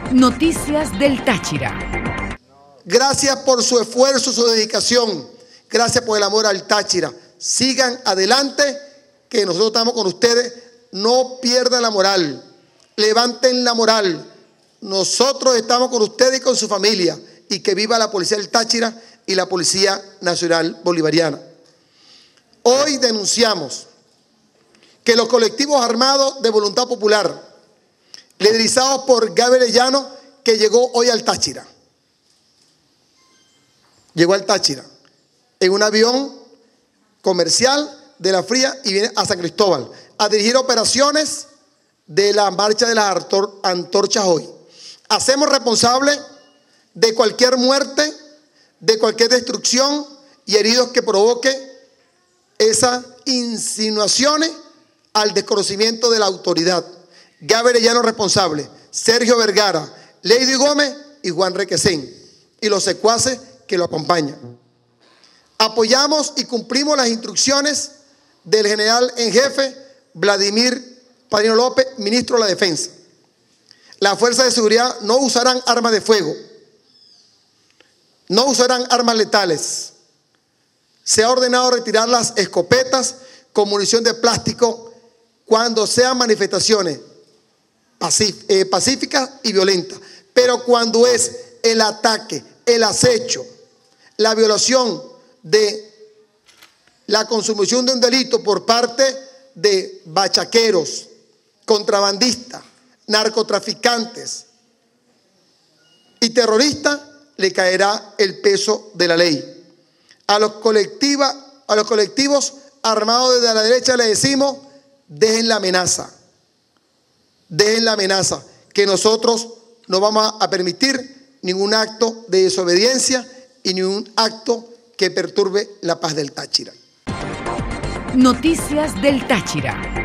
Noticias del Táchira. Gracias por su esfuerzo, su dedicación. Gracias por el amor al Táchira. Sigan adelante, que nosotros estamos con ustedes. No pierdan la moral. Levanten la moral. Nosotros estamos con ustedes y con su familia. Y que viva la Policía del Táchira y la Policía Nacional Bolivariana. Hoy denunciamos que los colectivos armados de Voluntad Popular, liderizados por Gabriel Arellano, que llegó hoy al Táchira. Llegó al Táchira en un avión comercial de la Fría y viene a San Cristóbal a dirigir operaciones de la marcha de las antorchas hoy. Hacemos responsable de cualquier muerte, de cualquier destrucción y heridos que provoque esas insinuaciones al desconocimiento de la autoridad. Gabriel Arellano responsable, Sergio Vergara, Lady Gómez y Juan Requesén y los secuaces que lo acompañan. Apoyamos y cumplimos las instrucciones del general en jefe Vladimir Padrino López, ministro de la Defensa. Las fuerzas de seguridad no usarán armas de fuego, no usarán armas letales. Se ha ordenado retirar las escopetas con munición de plástico cuando sean manifestaciones pacíficas y violentas. Pero cuando es el ataque, el acecho, la violación de la consumación de un delito por parte de bachaqueros, contrabandistas, narcotraficantes y terroristas, le caerá el peso de la ley. A los colectivos armados desde la derecha le decimos: dejen la amenaza. Dejen la amenaza, que nosotros no vamos a permitir ningún acto de desobediencia y ningún acto que perturbe la paz del Táchira. Noticias del Táchira.